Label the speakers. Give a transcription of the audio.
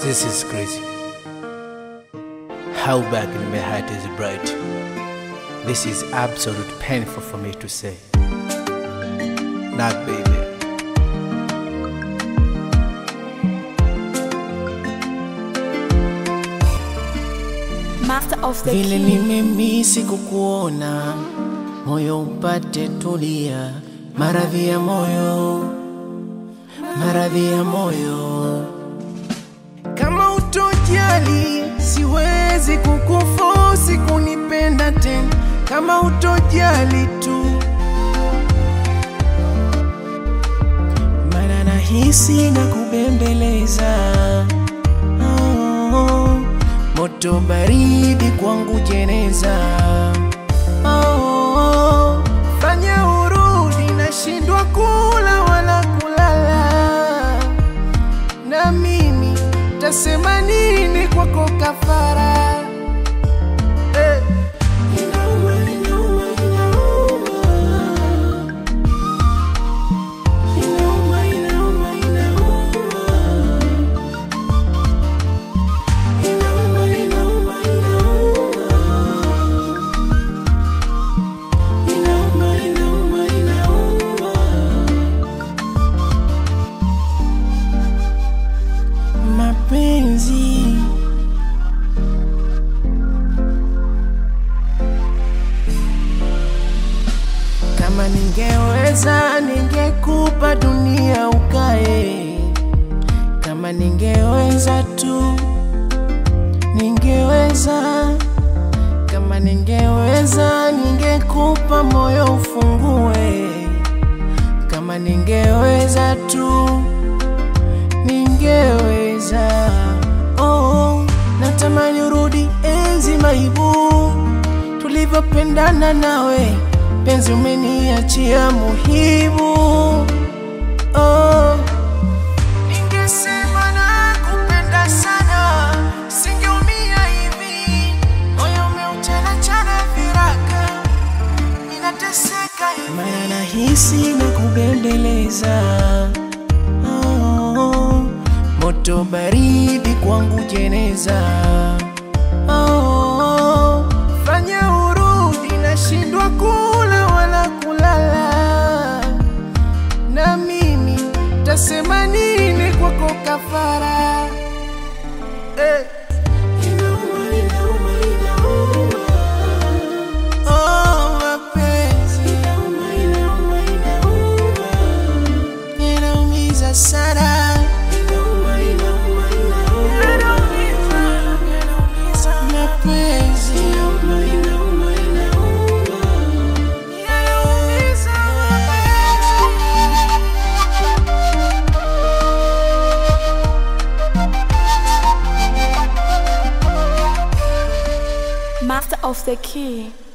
Speaker 1: This is crazy. How back in my heart is bright. This is absolute painful for me to say. Not baby.
Speaker 2: Master of the
Speaker 3: Vile
Speaker 2: key.
Speaker 3: nimemisi kukuona, moyo upate tulia. Maradhi ya moyo, maradhi ya moyo. Kama utojali, siwezi kukufosi kunipenda tena. Kama utojali tu, maana nahisi na kubembeleza. Moto baridi kwangu jeneza. Fanya urudi, nashindwa kula wala kulala. Na mimi tasema nini kwako kafara? Mapenzi kama ningeweza, ningekupa dunia ukae. Kama ningeweza tu, ningeweza. Kama ningeweza, ningekupa moyo ufungue. Kama ningeweza tu, ningeweza. Natamani urudi enzi maibu tulivyopendana nawe, penzi umeniachia muhimu. Ningesema nakupenda sana, singeumia hivi. Moyo umeuchana viraka, ninateseka hivi. Maana nahisi na kubembeleza. Moto baridi kwangu jeneza. Fanya urudi, nashindwa kula wala kulala. Na mimi tasema nini kwako kafara? Mapenzi yanaumiza sana.
Speaker 2: Master of the key.